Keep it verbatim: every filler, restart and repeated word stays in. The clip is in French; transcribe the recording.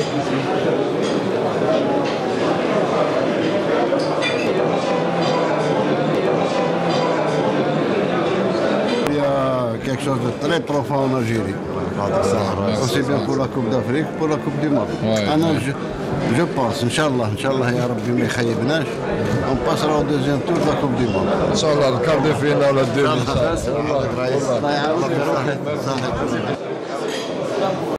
quelque chose de très profond en Algérie. Aussi bien pour la Coupe d'Afrique, pour la Coupe du Monde. أنا je, je pense, Inch'Allah, Inch'Allah يا ربي ما يخيبناش, on passera au deuxième tour de la Coupe du Monde. Inch'Allah, le quart de finale, le deuxième. الله يعاونك.